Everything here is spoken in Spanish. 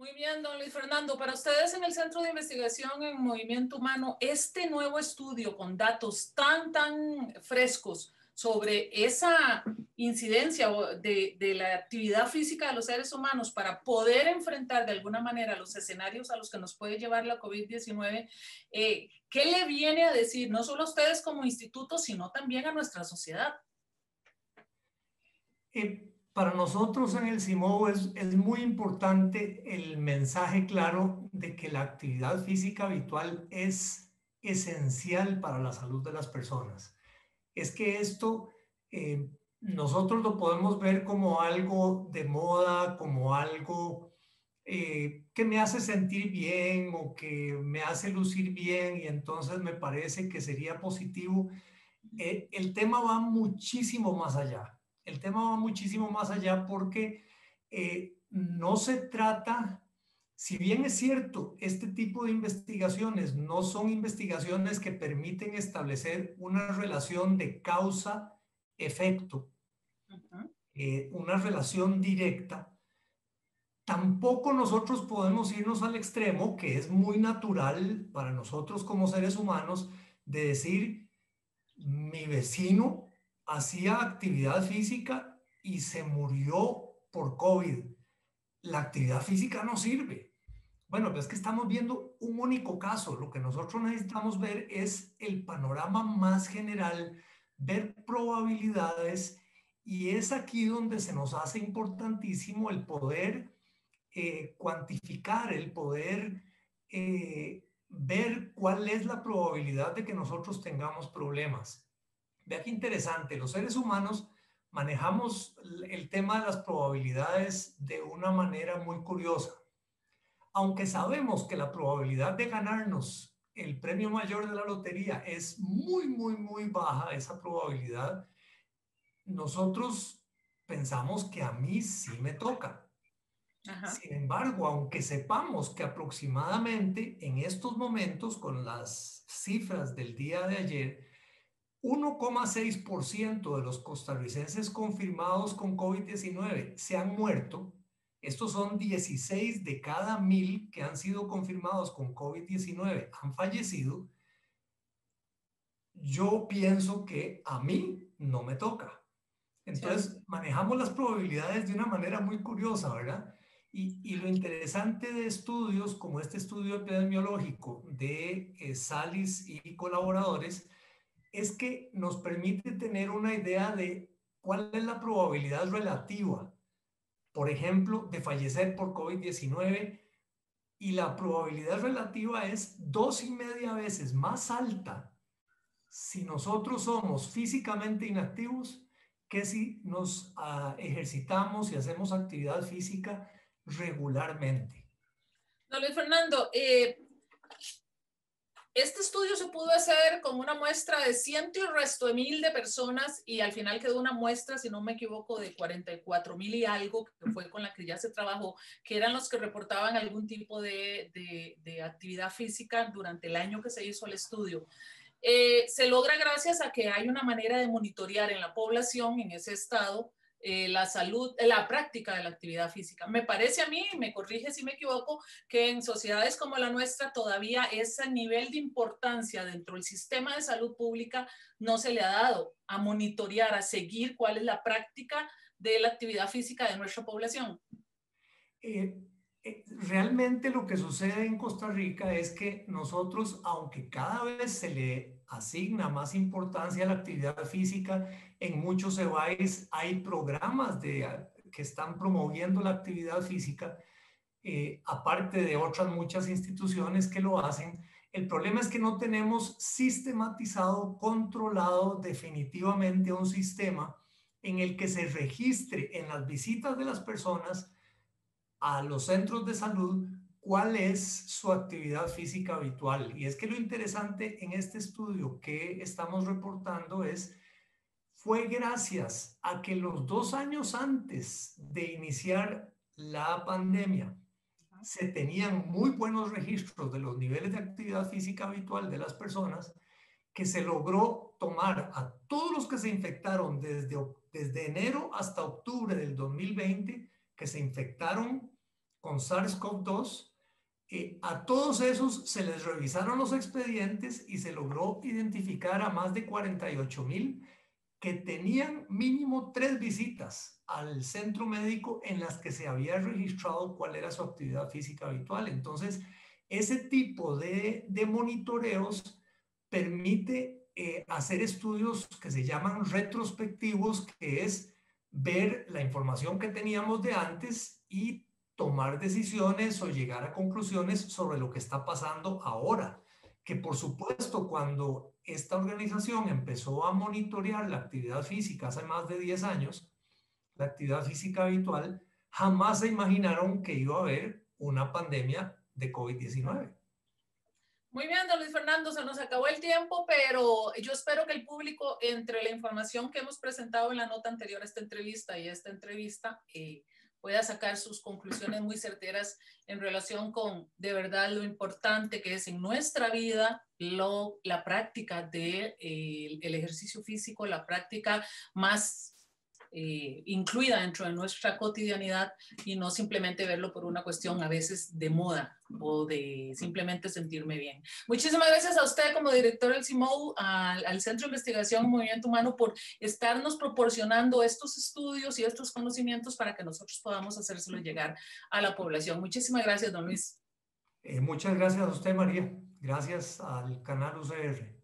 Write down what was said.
Muy bien, don Luis Fernando. Para ustedes en el Centro de Investigación en Movimiento Humano, este nuevo estudio con datos tan frescos sobre esa incidencia de la actividad física de los seres humanos para poder enfrentar de alguna manera los escenarios a los que nos puede llevar la COVID-19, ¿qué le viene a decir no solo a ustedes como instituto, sino también a nuestra sociedad? Para nosotros en el CIMOV es muy importante el mensaje claro de que la actividad física habitual es esencial para la salud de las personas. Es que esto nosotros lo podemos ver como algo de moda, como algo que me hace sentir bien o que me hace lucir bien y entonces me parece que sería positivo. El tema va muchísimo más allá. El tema va muchísimo más allá porque no se trata, si bien es cierto, este tipo de investigaciones no son investigaciones que permiten establecer una relación de causa-efecto, una relación directa. Tampoco nosotros podemos irnos al extremo, que es muy natural para nosotros como seres humanos, de decir, mi vecino hacía actividad física y se murió por COVID. La actividad física no sirve. Bueno, pues es que estamos viendo un único caso. Lo que nosotros necesitamos ver es el panorama más general, ver probabilidades, y es aquí donde se nos hace importantísimo el poder cuantificar, el poder ver cuál es la probabilidad de que nosotros tengamos problemas. Vea qué interesante, los seres humanos manejamos el tema de las probabilidades de una manera muy curiosa. Aunque sabemos que la probabilidad de ganarnos el premio mayor de la lotería es muy baja, esa probabilidad, nosotros pensamos que a mí sí me toca. Ajá. Sin embargo, aunque sepamos que aproximadamente en estos momentos, con las cifras del día de ayer, 1,6% de los costarricenses confirmados con COVID-19 se han muerto. Estos son 16 de cada 1000 que han sido confirmados con COVID-19 han fallecido. Yo pienso que a mí no me toca. Cierto. Entonces, manejamos las probabilidades de una manera muy curiosa, ¿verdad? Y lo interesante de estudios como este estudio epidemiológico de Salis y colaboradores es que nos permite tener una idea de cuál es la probabilidad relativa, por ejemplo, de fallecer por COVID-19, y la probabilidad relativa es 2,5 veces más alta si nosotros somos físicamente inactivos que si nos ejercitamos y hacemos actividad física regularmente. Don Luis Fernando, este estudio se pudo hacer con una muestra de ciento y resto de mil de personas y al final quedó una muestra, si no me equivoco, de 44,000 y algo, que fue con la que ya se trabajó, que eran los que reportaban algún tipo de actividad física durante el año que se hizo el estudio. Se logra gracias a que hay una manera de monitorear en la población, en ese estado, la salud, la práctica de la actividad física. Me parece a mí, me corrige si me equivoco, que en sociedades como la nuestra todavía ese nivel de importancia dentro del sistema de salud pública no se le ha dado a monitorear, a seguir cuál es la práctica de la actividad física de nuestra población. Eh, Realmente lo que sucede en Costa Rica es que nosotros, aunque cada vez se le asigna más importancia a la actividad física, en muchos EBAIS hay programas que están promoviendo la actividad física, aparte de otras muchas instituciones que lo hacen. El problema es que no tenemos sistematizado, controlado definitivamente un sistema en el que se registre en las visitas de las personas a los centros de salud cuál es su actividad física habitual. Y es que lo interesante en este estudio que estamos reportando fue gracias a que los 2 años antes de iniciar la pandemia se tenían muy buenos registros de los niveles de actividad física habitual de las personas, que se logró tomar a todos los que se infectaron desde enero hasta octubre del 2020, que se infectaron con SARS-CoV-2. A todos esos se les revisaron los expedientes y se logró identificar a más de 48,000 que tenían mínimo 3 visitas al centro médico en las que se había registrado cuál era su actividad física habitual. Entonces, ese tipo de monitoreos permite hacer estudios que se llaman retrospectivos, que es ver la información que teníamos de antes y tomar decisiones o llegar a conclusiones sobre lo que está pasando ahora. Que por supuesto, cuando esta organización empezó a monitorear la actividad física hace más de 10 años, la actividad física habitual, jamás se imaginaron que iba a haber una pandemia de COVID-19. Muy bien, don Luis Fernando, se nos acabó el tiempo, pero yo espero que el público, entre la información que hemos presentado en la nota anterior a esta entrevista y esta entrevista, pueda sacar sus conclusiones muy certeras en relación con, de verdad, lo importante que es en nuestra vida la práctica del ejercicio físico, la práctica más incluida dentro de nuestra cotidianidad y no simplemente verlo por una cuestión a veces de moda o de simplemente sentirme bien. Muchísimas gracias a usted como director del CIMOU, al Centro de Investigación Movimiento Humano, por estarnos proporcionando estos estudios y estos conocimientos para que nosotros podamos hacérselo llegar a la población. Muchísimas gracias, don Luis. Muchas gracias a usted, María. Gracias al canal UCR.